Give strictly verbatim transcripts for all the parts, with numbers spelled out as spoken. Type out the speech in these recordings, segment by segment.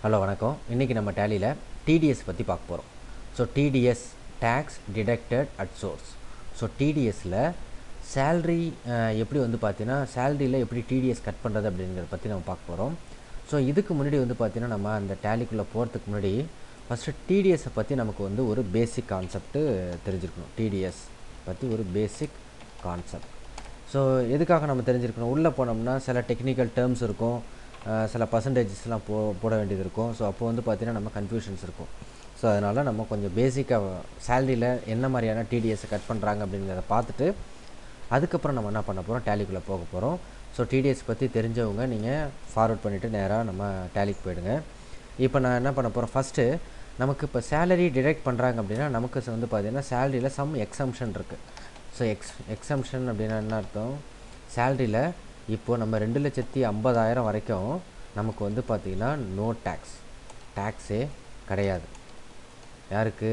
Hello வணக்கம். இன்றைக்கி நம்ம டேலியில் டிடிஎஸ் பற்றி பார்க்க போகிறோம். So TDS tax deducted at source. So டிடிஎஸில் சேல்ரி எப்படி வந்து பார்த்தீங்கன்னா சேலரியில் எப்படி டிடிஎஸ் கட் பண்ணுறது அப்படிங்கிறத பற்றி நம்ம பார்க்க போகிறோம். ஸோ இதுக்கு முன்னாடி வந்து பார்த்திங்கன்னா நம்ம அந்த டேலிக்குள்ளே போகிறதுக்கு முன்னாடி ஃபஸ்ட்டு டிடிஎஸை பற்றி நமக்கு வந்து ஒரு பேசிக் கான்செப்ட்டு தெரிஞ்சிருக்கணும். டிடிஎஸ் பற்றி ஒரு பேசிக் கான்செப்ட். ஸோ எதுக்காக நம்ம தெரிஞ்சிருக்கணும், உள்ளே போனோம்னா சில டெக்னிக்கல் டேர்ம்ஸ் இருக்கும், சில பர்சன்டேஜஸ்லாம் போ போட வேண்டியது இருக்கும். ஸோ அப்போ வந்து பார்த்திங்கன்னா நம்ம கன்ஃபியூஷன்ஸ் இருக்கும். ஸோ அதனால் நம்ம கொஞ்சம் பேசிக்காக சேலரியில் என்ன மாதிரியான டிடிஎஸை கட் பண்ணுறாங்க அப்படிங்கிறத பார்த்துட்டு அதுக்கப்புறம் நம்ம என்ன பண்ண போகிறோம், டேலிக்குள்ளே போக போகிறோம். ஸோ டிடிஎஸ் பற்றி தெரிஞ்சவங்க நீங்கள் ஃபார்வர்ட் பண்ணிவிட்டு நேராக நம்ம டேலிக்கு போயிடுங்க. இப்போ நான் என்ன பண்ண போகிறேன், ஃபஸ்ட்டு நமக்கு இப்போ சேலரி டிடெக்ட் பண்ணுறாங்க அப்படின்னா நமக்கு வந்து பார்த்திங்கன்னா சேலரியில் சம் எக்ஸம்ஷன் இருக்குது. ஸோ எக்ஸ் எக்ஸம்ஷன் அப்படின்னா என்ன அர்த்தம், சேலரியில் இப்போது நம்ம ரெண்டு லட்சத்தி ஐம்பதாயிரம் வரைக்கும் நமக்கு வந்து பார்த்திங்கன்னா நோ டேக்ஸ், டேக்ஸே கிடையாது. யாருக்கு,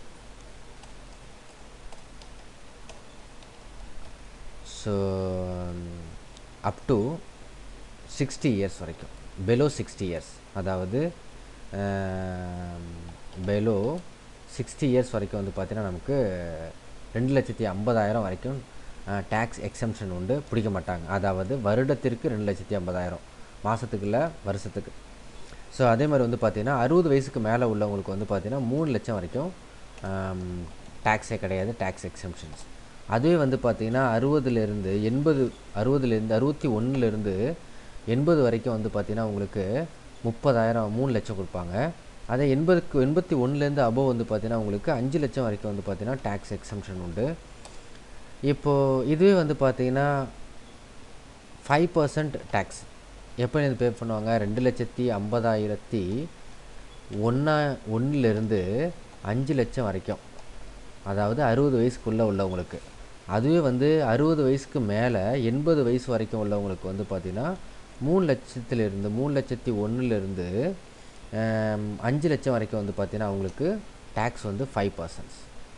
so up to sixty years வரைக்கும், பெலோ சிக்ஸ்டி இயர்ஸ், அதாவது பெலோ சிக்ஸ்டி இயர்ஸ் வரைக்கும் வந்து பார்த்திங்கன்னா நமக்கு ரெண்டு லட்சத்தி ஐம்பதாயிரம் வரைக்கும் டேக்ஸ் எக்ஸம்ஷன் உண்டு, பிடிக்க மாட்டாங்க. அதாவது வருடத்திற்கு ரெண்டு லட்சத்தி ஐம்பதாயிரம், மாதத்துக்கு இல்லை வருஷத்துக்கு. ஸோ அதே மாதிரி வந்து பார்த்திங்கன்னா அறுபது வயசுக்கு மேலே உள்ளவங்களுக்கு வந்து பார்த்திங்கன்னா மூணு லட்சம் வரைக்கும் டேக்ஸே கிடையாது, டேக்ஸ் எக்ஸம்ஷன்ஸ். அதுவே வந்து பார்த்திங்கன்னா அறுபதுலேருந்து எண்பது அறுபதுலேருந்து அறுபத்தி ஒன்றுலேருந்து எண்பது வரைக்கும் வந்து பார்த்திங்கன்னா உங்களுக்கு முப்பதாயிரம் மூணு லட்சம் கொடுப்பாங்க. அதே எண்பதுக்கு எண்பத்தி ஒன்றுலேருந்து அபோவ் வந்து பார்த்திங்கன்னா உங்களுக்கு அஞ்சு லட்சம் வரைக்கும் வந்து பார்த்திங்கன்னா டேக்ஸ் எக்ஸம்ஷன் உண்டு. இப்போது இதுவே வந்து பார்த்திங்கன்னா ஃபைவ் பர்சன்ட் டேக்ஸ் எப்போ இது பே பண்ணுவாங்க, ரெண்டு லட்சத்தி ஐம்பதாயிரத்தி ஒன்றா ஒன்றுலேருந்து அஞ்சு லட்சம் வரைக்கும், அதாவது அறுபது வயசுக்குள்ளே உள்ளவங்களுக்கு. அதுவே வந்து அறுபது வயசுக்கு மேலே எண்பது வயசு வரைக்கும் உள்ளவங்களுக்கு வந்து பார்த்திங்கன்னா மூணு லட்சத்துலேருந்து மூணு லட்சத்தி ஒன்றுலேருந்து அஞ்சு லட்சம் வரைக்கும் வந்து பார்த்திங்கன்னா அவங்களுக்கு டேக்ஸ் வந்து ஃபைவ் பர்சன்ட்ஸ்.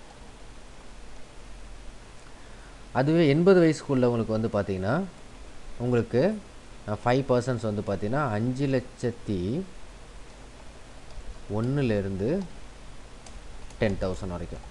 அதுவே எண்பது வயசுக்கு உள்ளவங்களுக்கு வந்து பார்த்திங்கன்னா உங்களுக்கு ஃபைவ் பர்சன்ட்ஸ் வந்து பார்த்திங்கன்னா அஞ்சு லட்சத்தி ஒன்றுலேருந்து டென் தௌசண்ட் வரைக்கும்,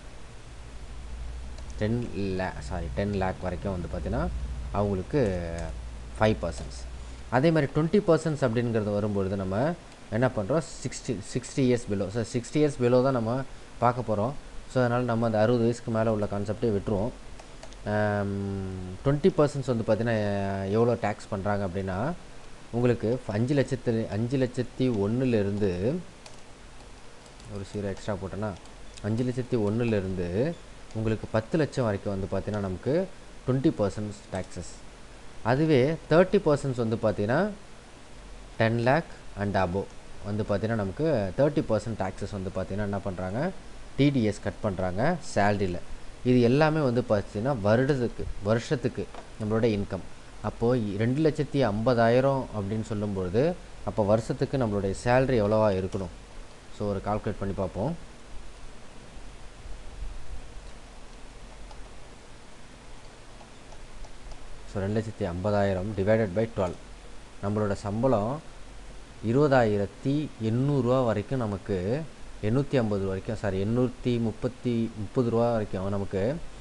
டென் லே சாரி டென் லேக் வரைக்கும் வந்து பார்த்திங்கன்னா அவங்களுக்கு ஃபைவ் பர்சன்ட்ஸ். அதே மாதிரி டுவெண்ட்டி பர்சன்ட்ஸ் அப்படிங்கிறது வரும்பொழுது நம்ம என்ன பண்ணுறோம், sixty sixty years below. So sixty years below தான் நம்ம பார்க்க போகிறோம். ஸோ அதனால் நம்ம அந்த அறுபது வயசுக்கு மேலே உள்ள கான்செப்டே விட்டுருவோம். டுவெண்ட்டி பர்சன்ட்ஸ் வந்து பார்த்திங்கன்னா எவ்வளோ டேக்ஸ் பண்ணுறாங்க அப்படின்னா உங்களுக்கு அஞ்சு லட்சத்து அஞ்சு லட்சத்தி ஒன்றுலேருந்து ஒரு சீரோ எக்ஸ்ட்ரா போட்டோன்னா அஞ்சு லட்சத்தி ஒன்றுலேருந்து உங்களுக்கு பத்து லட்சம் வரைக்கும் வந்து பார்த்திங்கன்னா நமக்கு டுவெண்ட்டி பர்சன்ட்ஸ் டேக்ஸஸ். அதுவே தேர்ட்டி பர்சன்ட்ஸ் வந்து பார்த்திங்கன்னா டென் லேக் அண்ட் அபோவ் வந்து பார்த்திங்கன்னா நமக்கு தேர்ட்டி பர்சன்ட் டேக்ஸஸ் வந்து பார்த்திங்கன்னா என்ன பண்ணுறாங்க, டிடிஎஸ் கட் பண்ணுறாங்க சேலரியில். இது எல்லாமே வந்து பார்த்திங்கன்னா வருடத்துக்கு வருஷத்துக்கு நம்மளோட இன்கம். அப்போது ரெண்டு லட்சத்தி ஐம்பதாயிரம் அப்படின்னு சொல்லும்பொழுது அப்போ வருஷத்துக்கு நம்மளுடைய சேலரி எவ்வளோவா இருக்கணும். ஸோ ஒரு கால்குலேட் பண்ணி பார்ப்போம். ஸோ ரெண்டு லட்சத்தி ஐம்பதாயிரம் டிவைடட் பை டுவெல், நம்மளோட சம்பளம் இருபதாயிரத்தி எண்ணூறுரூவா வரைக்கும் நமக்கு, எண்ணூற்றி ஐம்பது வரைக்கும் சாரி எண்ணூற்றி முப்பத்தி முப்பது ரூபா வரைக்கும் நமக்கு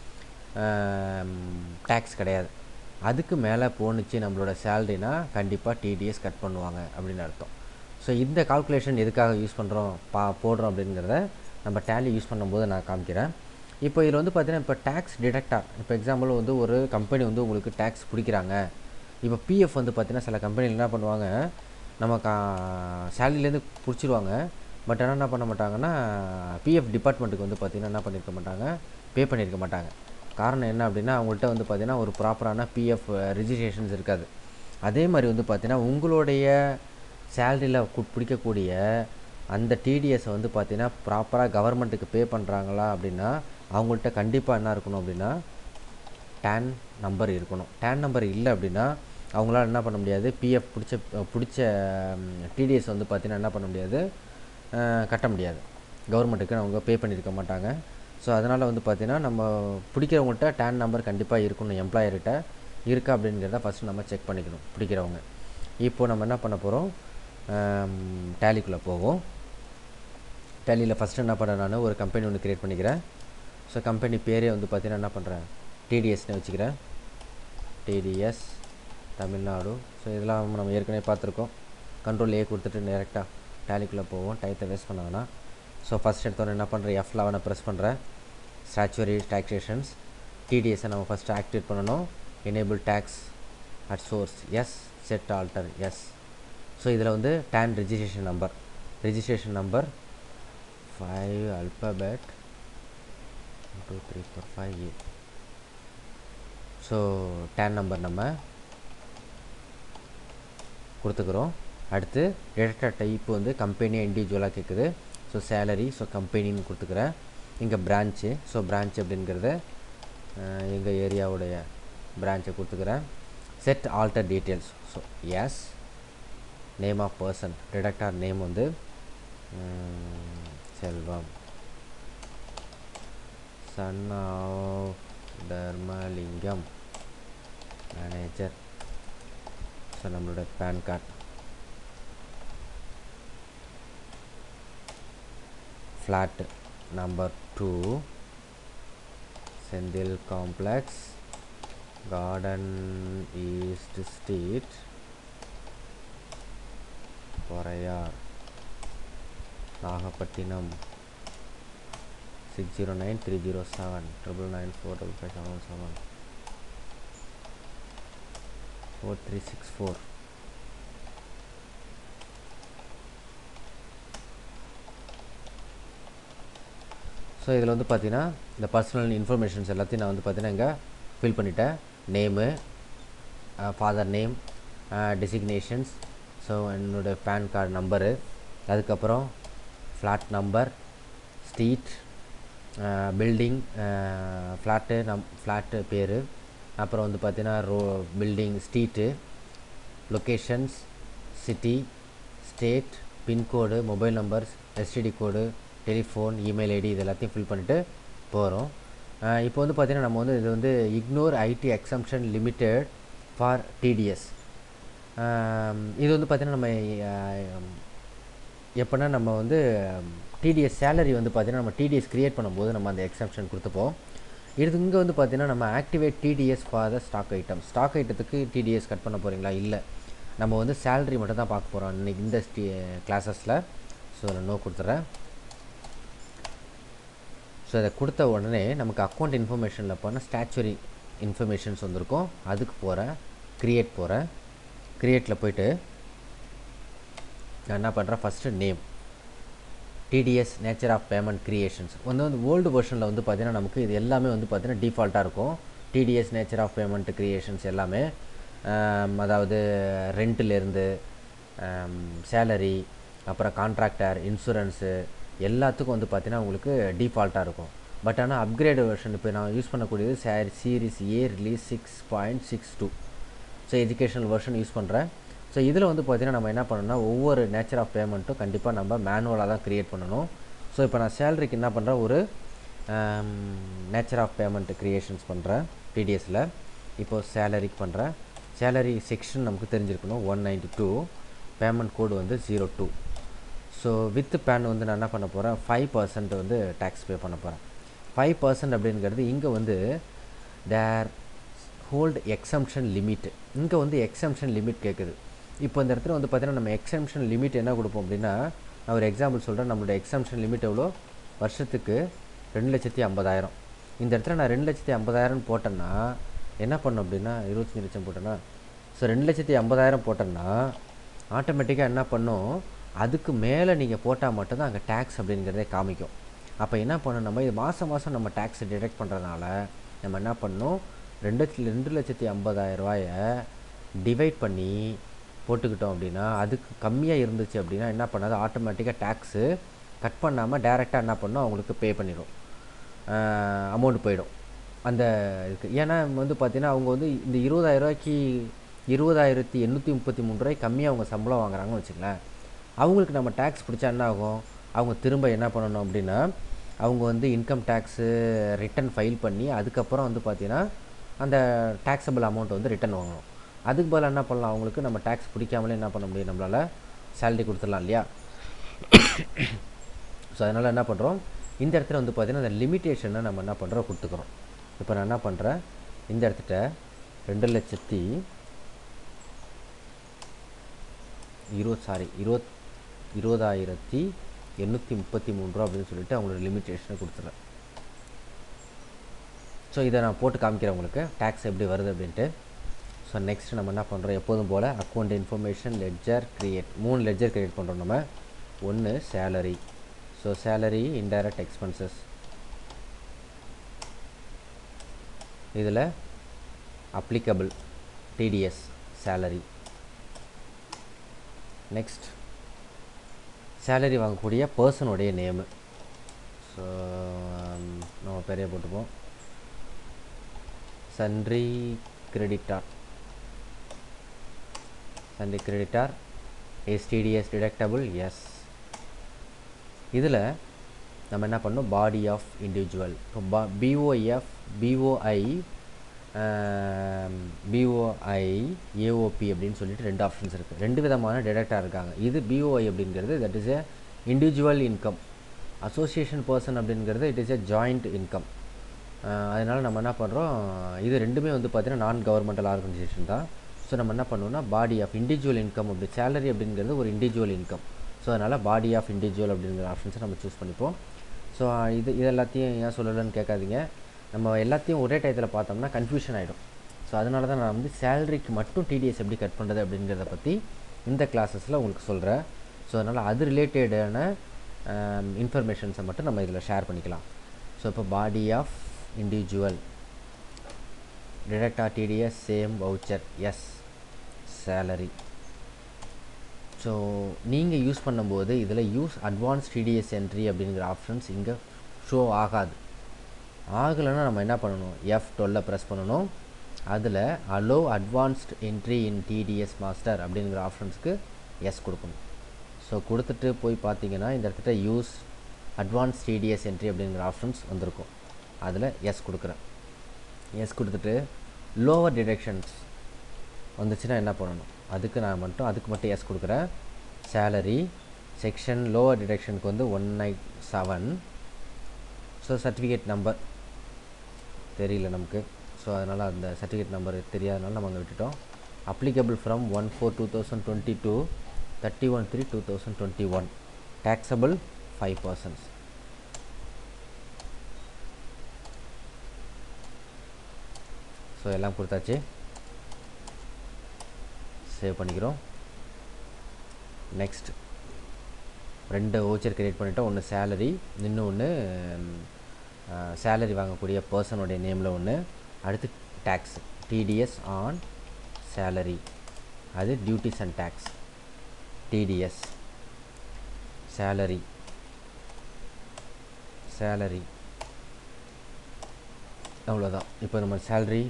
டேக்ஸ் கிடையாது. அதுக்கு மேலே போணுச்சு நம்மளோட சேலரினா கண்டிப்பாக டிடிஎஸ் கட் பண்ணுவாங்க அப்படின்னு அர்த்தம். ஸோ இந்த கால்குலேஷன் எதுக்காக யூஸ் பண்ணுறோம் பா போடுறோம் அப்படிங்கிறத நம்ம டேலி யூஸ் பண்ணும்போது நான் காமிக்கிறேன். இப்போ இதில் வந்து பார்த்திங்கன்னா இப்போ டேக்ஸ் டிடக்டார், இப்போ எக்ஸாம்பிள் வந்து ஒரு கம்பெனி வந்து உங்களுக்கு டேக்ஸ் பிடிக்கிறாங்க. இப்போ பிஎஃப் வந்து பார்த்திங்கன்னா சில கம்பெனியில் என்ன பண்ணுவாங்க, நம்ம கா சேலரிலேருந்து பிடிச்சிருவாங்க. பட் ஆனால் என்ன பண்ண மாட்டாங்கன்னா பிஎஃப் டிபார்ட்மெண்ட்டுக்கு வந்து பார்த்திங்கன்னா என்ன பண்ணியிருக்க மாட்டாங்க, பே பண்ணியிருக்க மாட்டாங்க. காரணம் என்ன அப்படின்னா அவங்கள்ட்ட வந்து பார்த்திங்கன்னா ஒரு ப்ராப்பரான பிஎஃப் ரிஜிஸ்ட்ரேஷன்ஸ் இருக்காது. அதே மாதிரி வந்து பார்த்திங்கன்னா உங்களுடைய சேலரியில் பிடிக்கக்கூடிய அந்த டிடிஎஸை வந்து பார்த்திங்கன்னா ப்ராப்பராக கவர்மெண்ட்டுக்கு பே பண்ணுறாங்களா அப்படின்னா அவங்கள்ட்ட கண்டிப்பாக என்ன இருக்கணும் அப்படின்னா டேன் நம்பர் இருக்கணும். டேன் நம்பர் இல்லை அப்படின்னா அவங்களால என்ன பண்ண முடியாது, பிஎஃப் பிடிச்ச பிடிச்ச டிடிஎஸ் வந்து பார்த்திங்கன்னா என்ன பண்ண முடியாது, கட்ட முடியாது. கவர்மெண்ட்டுக்கு அவங்க பே பண்ணியிருக்க மாட்டாங்க. ஸோ அதனால் வந்து பார்த்திங்கன்னா நம்ம பிடிக்கிறவங்கள்ட்ட டேன் நம்பர் கண்டிப்பாக இருக்கணும், எம்ப்ளாயர்கிட்ட இருக்கா அப்படிங்கிறத ஃபஸ்ட்டு நம்ம செக் பண்ணிக்கணும் பிடிக்கிறவங்க. இப்போது நம்ம என்ன பண்ண போகிறோம், டேலிக்குள்ளே போகும். டேலியில் ஃபஸ்ட்டு என்ன பண்ணுறேன், நான் ஒரு கம்பெனி ஒன்று க்ரியேட் பண்ணிக்கிறேன். ஸோ கம்பெனி பேரே வந்து பார்த்தீங்கன்னா என்ன பண்ணுறேன், டிடிஎஸ்னு வச்சுக்கிறேன். டிடிஎஸ் தமிழ்நாடு. ஸோ இதெல்லாம் நம்ம ஏற்கனவே பார்த்துருக்கோம். கண்ட்ரோல் ஏ கொடுத்துட்டு டேரெக்டாக டேலிக்குள்ளே போவோம், டயத்தை வேஸ்ட் பண்ணாங்கன்னா. ஸோ ஃபஸ்ட் எடுத்தோன்னே என்ன பண்ணுறேன், எஃப் லெவனை ப்ரெஸ் பண்ணுறேன். ஸ்டாச்சுவரி டாக்ஸேஷன்ஸ் டிடிஎஸை நம்ம ஃபஸ்ட்டு ஆக்டிவேட் பண்ணணும். Enable tax at source yes, set alter yes. So இதில் வந்து TAN registration number registration number five alphabet one two three four five A. So TAN number நம்ம கொடுத்துக்கிறோம். அடுத்து டேட்டா டைப்பு வந்து கம்பெனியாக இண்டிவிஜுவலாக கேட்குது. ஸோ சேலரி, ஸோ கம்பெனின்னு கொடுத்துக்கிறேன். இங்கே பிரான்ச்சு, ஸோ பிரான்ச் அப்படிங்கிறத எங்கள் ஏரியாவுடைய பிரான்ச்சை கொடுத்துக்கிறேன். Set alter details, so yes. Name of person, deductor name வந்து Selvam, son of Dharmalingam, manager. So நம்மளோட PAN card, flat number two, Senthil complex, garden east street, Poraiyar, Nagapattinam, six zero nine three zero seven triple nine four double five seven seven four three six four. So இதில் வந்து பார்த்தீங்கன்னா இந்த personal informations எல்லாத்தையும் நான் வந்து பார்த்தீங்கன்னா இங்கே ஃபில் பண்ணிட்டேன். Name, father name, designations, so என்னோடய பேன் கார்டு நம்பரு, அதுக்கப்புறம் flat number, street, building, flat நம் ஃப்ளாட்டு பேர், அப்புறம் வந்து பார்த்தீங்கன்னா road building street, locations, city, state, pincode, mobile numbers, STD code, telephone, email ID, இது எல்லாத்தையும் ஃபில் பண்ணிவிட்டு போகிறோம். இப்போ வந்து பார்த்திங்கன்னா நம்ம வந்து இது வந்து ignore IT exemption limited for TDS. இது வந்து பார்த்திங்கன்னா நம்ம எப்போனா நம்ம வந்து டிடிஎஸ் சேலரி வந்து பார்த்திங்கன்னா நம்ம டிடிஎஸ் க்ரியேட் பண்ணும்போது நம்ம அந்த எக்ஸம்ஷன் கொடுத்துப்போம். இது இங்கே வந்து பார்த்திங்கன்னா நம்ம activate TDS for the stock item. Stock ஐட்டத்துக்கு டிடிஎஸ் கட் பண்ண போகிறீங்களா? இல்லை, நம்ம வந்து சேலரி மட்டும் தான் பார்க்க போகிறோம் இன்றைக்கி இந்த கிளாஸஸில். ஸோ அதில் நோ கொடுத்துட்றேன். ஸோ அதை கொடுத்த உடனே நமக்கு அக்கௌண்ட் இன்ஃபர்மேஷனில் போனால் ஸ்டாச்சுவரி இன்ஃபர்மேஷன்ஸ் வந்திருக்கும். அதுக்கு போகிறேன், க்ரியேட் போகிறேன். க்ரியேட்டில் போய்ட்டு நான் என்ன பண்ணுறேன், first name TDS nature of payment creations வந்து வந்து ஓல்டு வெர்ஷனில் வந்து பார்த்திங்கன்னா நமக்கு இது எல்லாமே வந்து பார்த்திங்கன்னா டிஃபால்ட்டாக இருக்கும். TDS nature of payment creations எல்லாமே, அதாவது ரெண்ட்டிலேருந்து சேலரி, அப்புறம் கான்ட்ராக்டர், இன்சூரன்ஸு எல்லாத்துக்கும் வந்து பார்த்திங்கன்னா உங்களுக்கு டிஃபால்ட்டாக இருக்கும். பட் ஆனால் அப்கிரேடு வெர்ஷன் இப்போ நான் யூஸ் பண்ணக்கூடியது say series A release six point six two. So educational version use பண்ணுறேன். ஸோ இதில் வந்து பார்த்திங்கன்னா நம்ம என்ன பண்ணணும்னா ஒவ்வொரு நேச்சர் ஆஃப் பேமெண்ட்டும் கண்டிப்பாக நம்ம மேனுவலாக தான் க்ரியேட் பண்ணணும். ஸோ இப்போ நான் சேலரிக்கு என்ன பண்ணுறேன், ஒரு நேச்சர் ஆஃப் பேமெண்ட் க்ரியேஷன்ஸ் பண்ணுறேன் டிடிஎஸில். இப்போது சேலரிக்கு பண்ணுறேன். சேலரி செக்ஷன் நமக்கு தெரிஞ்சிருக்கணும், one ninety two, payment code வந்து zero two. So with PAN வந்து நான் என்ன பண்ண போகிறேன், ஃபைவ் பர்சன்ட் வந்து டேக்ஸ் பே பண்ண போகிறேன். ஃபைவ் பர்சன்ட் அப்படிங்கிறது இங்கே வந்து தேர் ஹோல்டு எக்ஸம்ஷன் லிமிட். இங்கே வந்து எக்ஸம்ஷன் லிமிட் கேட்குது. இப்போ இந்த இடத்துல வந்து பார்த்திங்கன்னா நம்ம எக்ஸம்ஷன் லிமிட் என்ன கொடுப்போம் அப்படின்னா, நான் ஒரு எக்ஸாம்பிள் சொல்கிறேன். நம்மளோட எக்ஸம்ஷன் லிமிட் எவ்வளோ, வருஷத்துக்கு ரெண்டு லட்சத்தி ஐம்பதாயிரம். இந்த இடத்துல நான் ரெண்டு லட்சத்தி ஐம்பதாயிரம் போட்டேன்னா என்ன பண்ணோம் அப்படின்னா, இருபத்தஞ்சி லட்சம் போட்டேன்னா, ஸோ ரெண்டு லட்சத்தி ஐம்பதாயிரம் போட்டேன்னா ஆட்டோமேட்டிக்காக என்ன பண்ணும், அதுக்கு மேலே நீங்கள் போட்டால் மட்டும்தான் அங்கே டேக்ஸ் அப்படிங்கிறதே காமிக்கும். அப்போ என்ன பண்ணணும், நம்ம இது மாதம் மாதம் நம்ம டேக்ஸை டிடெக்ட் பண்ணுறதுனால நம்ம என்ன பண்ணணும், ரெண்டு ரெண்டு லட்சத்தி ஐம்பதாயிரரூவாயை டிவைட் பண்ணி போட்டுக்கிட்டோம் அப்படின்னா, அதுக்கு கம்மியாக இருந்துச்சு அப்படின்னா என்ன பண்ணாது, ஆட்டோமேட்டிக்காக டேக்ஸு கட் பண்ணாமல் டேரெக்டாக என்ன பண்ணணும், அவங்களுக்கு பே பண்ணிடும், அமௌண்ட் போயிடும் அந்த இதுக்கு. ஏன்னா வந்து பார்த்திங்கன்னா அவங்க வந்து இந்த இருபதாயிரரூவாய்க்கு இருபதாயிரத்தி எண்ணூற்றி முப்பத்தி மூணு ரூபாய்க்கு கம்மியாக அவங்க சம்பளம் வாங்குறாங்கன்னு வச்சுங்களேன். அவங்களுக்கு நம்ம டேக்ஸ் பிடிச்சா என்ன ஆகும், அவங்க திரும்ப என்ன பண்ணணும் அப்படின்னா, அவங்க வந்து இன்கம் டேக்ஸு ரிட்டன் ஃபைல் பண்ணி அதுக்கப்புறம் வந்து பார்த்திங்கன்னா அந்த டேக்ஸபிள் அமௌண்ட்டை வந்து ரிட்டன் வாங்கணும். அதுக்கு பதிலாக என்ன பண்ணலாம், அவங்களுக்கு நம்ம டேக்ஸ் பிடிக்காமலே என்ன பண்ண முடியும், நம்மளால் சேலரி கொடுத்துடலாம் இல்லையா. ஸோ அதனால் என்ன பண்ணுறோம், இந்த இடத்துல வந்து பார்த்திங்கன்னா அந்த லிமிட்டேஷனை நம்ம என்ன பண்ணுறோம் கொடுத்துக்கிறோம். இப்போ நான் என்ன பண்ணுறேன், இந்த இடத்துல ரெண்டு லட்சத்தி இருபது சாரி இருபத் இருபதாயிரத்தி எண்ணூற்றி முப்பத்தி மூணு ரூபா அப்படின்னு சொல்லிட்டு அவங்களோட லிமிட்டேஷனை கொடுத்துட்றேன். ஸோ இதை நான் போட்டு காமிக்கிறேன் உங்களுக்கு டேக்ஸ் எப்படி வருது அப்படின்ட்டு. ஸோ நெக்ஸ்ட் நம்ம என்ன பண்ணுறோம், எப்போதும் போல் அக்கௌண்ட் இன்ஃபர்மேஷன் லெட்ஜர் க்ரியேட், மூணு லெட்ஜர் க்ரியேட் பண்ணுறோம் நம்ம. ஒன்று salary, so salary indirect expenses, இதில் applicable TDS salary. Next salary வாங்கக்கூடிய பர்சனுடைய நேமு, ஸோ நம்ம பெரிய போட்டுப்போம் sundry creditor, sundry creditor is TDS deductible yes. இதில் நம்ம என்ன பண்ணோம், பாடி ஆஃப் இண்டிவிஜுவல், இப்போ பா பிஓஎஃப் பிஓஐ பிஓஐ ஏஓபி அப்படின்னு சொல்லிட்டு ரெண்டு ஆப்ஷன்ஸ் இருக்குது. ரெண்டு விதமான டிடக்டாக இருக்காங்க. இது பிஓஐ அப்படிங்கிறது that is a individual income, association person அப்படிங்கிறது it is a joint income. அதனால் நம்ம என்ன பண்ணுறோம், இது ரெண்டுமே வந்து பார்த்திங்கன்னா நான் கவர்மெண்டல் ஆர்கனைசேஷன் தான். ஸோ நம்ம என்ன பண்ணுவோம்னா பாடி ஆஃப் இண்டிவிஜுவல் இன்கம், அப்படி சேலரி அப்படிங்கிறது ஒரு இண்டிவிஜுவல் இன்கம். ஸோ அதனால் பாடி ஆஃப் இண்டிவிஜுவல் அப்படிங்கிற ஆப்ஷன்ஸை நம்ம சூஸ் பண்ணிப்போம். ஸோ இது இது எல்லாத்தையும் ஏன் சொல்லலைன்னு கேட்காதீங்க, நம்ம எல்லாத்தையும் ஒரே டயத்தில் பார்த்தோம்னா கன்ஃபியூஷன் ஆகிடும். ஸோ அதனால தான் நான் வந்து சேலரிக்கு மட்டும் டிடிஎஸ் எப்படி கட் பண்ணுறது அப்படிங்கிறத பற்றி இந்த கிளாஸஸில் உங்களுக்கு சொல்கிறேன். ஸோ அதனால் அது ரிலேட்டடான இன்ஃபர்மேஷன்ஸை மட்டும் நம்ம இதில் ஷேர் பண்ணிக்கலாம். ஸோ இப்போ body of individual deduct or TDS same voucher yes salary. So நீங்கள் யூஸ் பண்ணும்போது இதில் யூஸ் அட்வான்ஸ் டிடிஎஸ் என்ட்ரி அப்படிங்கிற ஆப்ஷன்ஸ் இங்கே ஷோ ஆகாது. ஆகலைன்னா நம்ம என்ன பண்ணணும், எஃப் டுவெல்ல ப்ரெஸ் பண்ணணும். அதில் allow advanced entry in TDS master அப்படிங்கிற ஆப்ஷன்ஸ்க்கு எஸ் கொடுக்கணும். ஸோ கொடுத்துட்டு போய் பார்த்தீங்கன்னா இந்த இடத்துல யூஸ் அட்வான்ஸ் டிடிஎஸ் என்ட்ரி அப்படிங்கிற ஆப்ஷன்ஸ் வந்திருக்கும். அதில் எஸ் கொடுக்குறேன். எஸ் கொடுத்துட்டு லோவர் டிடக்ஷன்ஸ் வந்துச்சுன்னா என்ன பண்ணணும், அதுக்கு நான் மட்டும் அதுக்கு மட்டும் எஸ் கொடுக்குறேன். சேலரி செக்ஷன் லோவர் டிடக்ஷனுக்கு வந்து one nine seven. So certificate number தெரியல நமக்கு, ஸோ அதனால் அந்த சர்டிஃபிகேட் நம்பர் தெரியாதனால நம்ம அங்கே விட்டுட்டோம். Applicable from one four two thousand twenty two thirty one three two thousand twenty one taxable five percents. So எல்லாம் கொடுத்தாச்சு, சேவ் பண்ணிக்கிறோம். நெக்ஸ்ட் ரெண்டு வவுச்சர் கிரியேட் பண்ணிவிட்டோம். ஒன்று சேலரி, இன்னொன்று சேலரி வாங்கக்கூடிய பர்சனுடைய நேமில் ஒன்று. அடுத்து டேக்ஸ் டிடிஎஸ் ஆன் சேலரி, அது duties and tax TDS salary salary அவ்வளோதான். இப்போ நம்ம சேலரி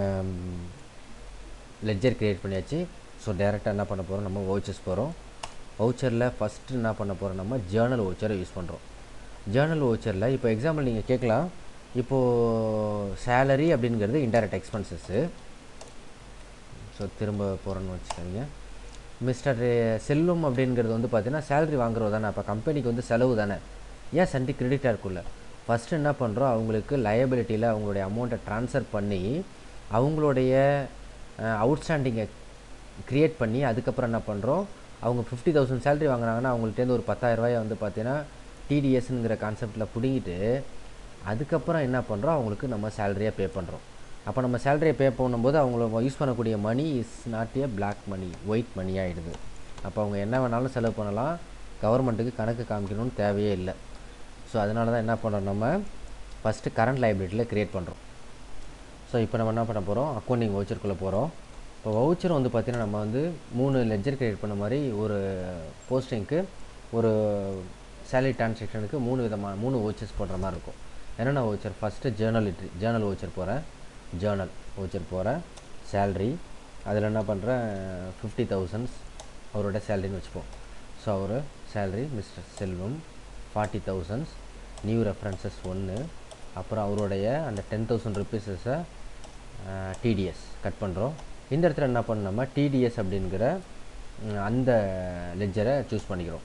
லெட்ஜர் க்ரியேட் பண்ணியாச்சு. ஸோ டேரெக்டாக என்ன பண்ண போகிறோம், நம்ம வவுச்சர்ஸ் போகிறோம். வவுச்சரில் ஃபஸ்ட்டு என்ன பண்ண போகிறோம், நம்ம ஜேர்னல் வவுச்சரை யூஸ் பண்ணுறோம். ஜேர்னல் வவுச்சரில் இப்போ எக்ஸாம்பிள் நீங்கள் கேட்கலாம், இப்போது சேலரி அப்படிங்கிறது இன்டைரக்ட் எக்ஸ்பென்சஸ்ஸு. ஸோ திரும்ப போகிறோன்னு வச்சுக்கோங்க. மிஸ்டர் செல்வம் அப்படிங்கிறது வந்து பார்த்தீங்கன்னா சேலரி வாங்குறது தானே, அப்போ கம்பெனிக்கு வந்து செலவு தானே, ஏன் சண்டி கிரெடிட்டாக இருக்குல்ல. ஃபஸ்ட்டு என்ன பண்ணுறோம், அவங்களுக்கு லயபிலிட்டியில் அவங்களுடைய அமௌண்ட்டை ட்ரான்ஸ்ஃபர் பண்ணி அவங்களுடைய அவுட்ஸ்டாண்டிங்கை க்ரியேட் பண்ணி அதுக்கப்புறம் என்ன பண்ணுறோம், அவங்க ஃபிஃப்டி தௌசண்ட் சேலரி வாங்கினாங்கன்னா அவங்கள்ட்டேருந்து ஒரு பத்தாயிரரூபாயை வந்து பார்த்தீங்கன்னா டிடிஎஸ்ங்கிற கான்செப்டில் பிடிங்கிட்டு அதுக்கப்புறம் என்ன பண்ணுறோம், அவங்களுக்கு நம்ம சேலரியாக பே பண்ணுறோம். அப்போ நம்ம சேலரியை பே பண்ணும்போது அவங்கள யூஸ் பண்ணக்கூடிய money is not a black money, white money ஆகிடுது. அப்போ அவங்க என்ன வேணாலும் செலவு பண்ணலாம், கவர்மெண்ட்டுக்கு கணக்கு காமிக்கணும்னு தேவையே இல்லை. ஸோ அதனால தான் என்ன பண்ணுறோம், நம்ம ஃபஸ்ட்டு கரண்ட் லைபிலிட்டியில் க்ரியேட் பண்ணுறோம். ஸோ இப்போ நம்ம என்ன பண்ண போகிறோம், அக்கௌண்டிங் வவுச்சருக்குள்ளே போகிறோம். இப்போ வவுச்சர் வந்து பார்த்திங்கன்னா நம்ம வந்து மூணு லெட்ஜர் க்ரியேட் பண்ண மாதிரி ஒரு போஸ்டிங்க்கு ஒரு சேலரி டிரான்சாக்ஷனுக்கு மூணு விதமான மூணு வவுச்சர்ஸ் போடுற மாதிரி இருக்கும். என்னென்ன voucher, first journal entry journal voucher போகிறேன், ஜேர்னல் வவுச்சர் போகிறேன். சேல்ரி அதில் என்ன பண்ணுறேன், ஃபிஃப்டி தௌசண்ட்ஸ் அவரோட சேலரின்னு வச்சுப்போம். ஸோ அவர் salary mister Selvam forty thousands, new references ஒன்று, அப்புறம் அவருடைய அந்த டென் தௌசண்ட் ருபீஸஸை டிடிஎஸ் கட் பண்ணுறோம். இந்த இடத்துல என்ன பண்ணோம்னா டிடிஎஸ் அப்படிங்கிற அந்த லெட்ஜரை சூஸ் பண்ணிக்கிறோம்.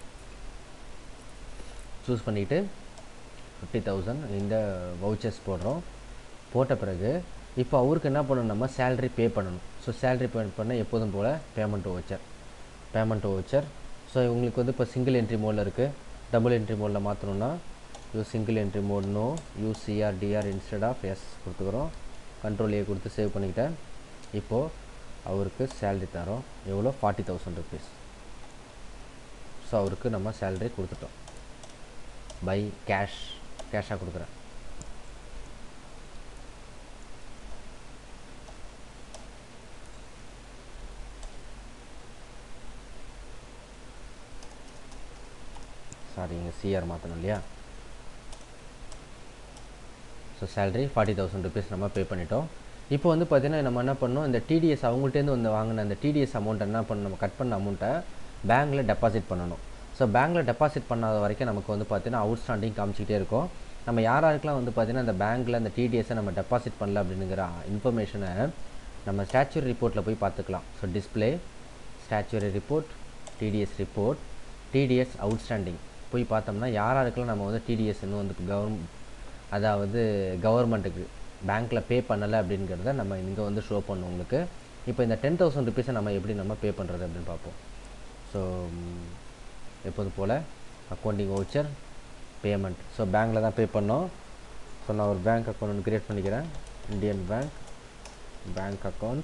சூஸ் பண்ணிவிட்டு ஃபிஃப்டி தௌசண்ட் இந்த வவுச்சர்ஸ் போடுறோம். போட்ட பிறகு இப்போ அவருக்கு என்ன பண்ணணும், நம்ம சேலரி பே பண்ணணும். ஸோ சேலரி பே பண்ண எப்போதும் போல் payment voucher payment voucher so உங்களுக்கு வந்து இப்போ சிங்கிள் என்ட்ரி மோடில் இருக்குது. டபுள் என்ட்ரி மோடில் மாற்றணுன்னா use single entry mode no use CR DR instead of yes கொடுத்துக்கிறோம். கண்ட்ரோல் ஏ கொடுத்து சேவ் பண்ணிக்கிட்டேன். இப்போது அவருக்கு சேலரி தரோம். எவ்வளோ? Forty thousand rupees. ஸோ அவருக்கு நம்ம சேலரி கொடுத்துட்டோம். பை கேஷ் கேஷாக கொடுக்குறேன். சாரி, இங்கே சிஆர் மாற்றணும் இல்லையா? So salary forty thousand rupees நம்ம பே பண்ணிட்டோம். இப்போ வந்து பார்த்திங்கன்னா நம்ம என்ன பண்ணோம், இந்த டிடிஎஸ் அவங்கள்ட்டேருந்து வந்து வாங்கின அந்த டிடிஎஸ் அமௌண்ட் என்ன பண்ணணும், நம்ம கட் பண்ண அமௌண்ட்டை பேங்க்கில் டெபாசிட் பண்ணணும். ஸோ பேங்க்கில் டெபாசிட் பண்ணாத வரைக்கும் நமக்கு வந்து பார்த்திங்கன்னா அவுட் ஸ்டாண்டிங் காமிச்சிக்கிட்டே இருக்கும். நம்ம யாராருக்கெல்லாம் வந்து பார்த்திங்கன்னா இந்த பேங்க்கில் அந்த டிடிஎஸை நம்ம டெபாசிட் பண்ணல அப்படிங்கிற இன்ஃபர்மேஷனை நம்ம ஸ்டாச்சுரி ரிப்போர்ட்டில் போய் பார்த்துக்கலாம். So display statutory report, TDS report, TDS outstanding போய் பார்த்தோம்னா யாராருக்கெல்லாம் நம்ம வந்து டிடிஎஸ் இன்னும் வந்து கவர்மெண்ட் அதாவது கவர்மெண்ட்டுக்கு பேங்க்கில் பே பண்ணலை அப்படிங்கிறத நம்ம இங்கே வந்து ஷோ பண்ணணும் உங்களுக்கு. இப்போ இந்த டென் தௌசண்ட் ருபீஸை நம்ம எப்படி நம்ம பே பண்ணுறது அப்படின்னு பார்ப்போம். ஸோ எப்போது போல் அக்கௌண்டிங் வவுச்சர் பேமெண்ட். ஸோ பேங்க்கில் தான் பே பண்ணோம். ஸோ நான் ஒரு பேங்க் அக்கௌண்ட் ஒன்று க்ரியேட் பண்ணிக்கிறேன். Indian Bank bank account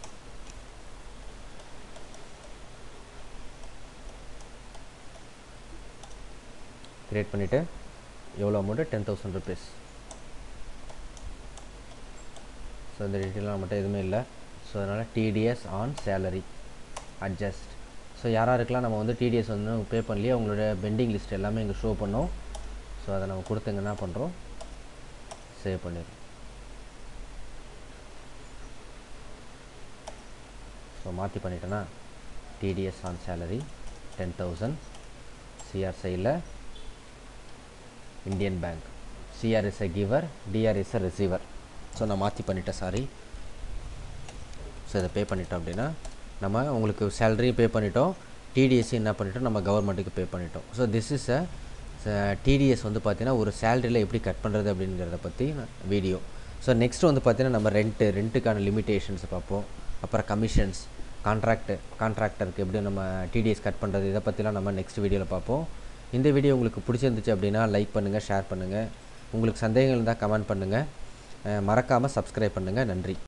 create பண்ணிவிட்டு எவ்வளோ amount? Ten thousand rupees. So இந்த டீட்டெயிலாம் மட்டும் எதுவுமே இல்லை. ஸோ அதனால் TDS on salary adjust. So யாராருக்கெல்லாம் நம்ம வந்து டிடிஎஸ் வந்து பே பண்ணலையே அவங்களோட பெண்டிங் லிஸ்ட் எல்லாமே இங்கே ஷோ பண்ணோம். ஸோ அதை நம்ம கொடுத்துங்க என்ன பண்ணுறோம், சேவ் பண்ணிடுறோம். ஸோ மாற்றி பண்ணிட்டேன்னா TDS on salary ten thousand CR சைடில் Indian Bank. CR is a giver, DR is a receiver. So நான் மாற்றி பண்ணிட்டேன், சாரி. ஸோ இதை பே பண்ணிட்டோம் அப்படின்னா நம்ம உங்களுக்கு சேலரி பே பண்ணிட்டோம், டிடிஎஸ் என்ன பண்ணிட்டோம், நம்ம கவர்மெண்ட்டுக்கு பே பண்ணிட்டோம். So this is a TDS வந்து பார்த்திங்கன்னா ஒரு சேலரியில் எப்படி கட் பண்ணுறது அப்படிங்கிறத பற்றி வீடியோ. ஸோ நெக்ஸ்ட் வந்து பார்த்திங்கன்னா நம்ம ரெண்ட்டு ரெண்ட்டுக்கான லிமிட்டேஷன்ஸ் பார்ப்போம். அப்புறம் கமிஷன்ஸ், கான்ட்ராக்ட் கான்ட்ராக்டருக்கு எப்படி நம்ம டிடிஎஸ் கட் பண்ணுறது, இதை பற்றிலாம் நம்ம நெக்ஸ்ட் வீடியோவில் பார்ப்போம். இந்த வீடியோ உங்களுக்கு பிடிச்சிருந்துச்சு அப்படின்னா லைக் பண்ணுங்கள், ஷேர் பண்ணுங்கள். உங்களுக்கு சந்தேகங்கள் இருந்தால் கமெண்ட் பண்ணுங்கள். மறக்காமல் சப்ஸ்கிரைப் பண்ணுங்கள். நன்றி.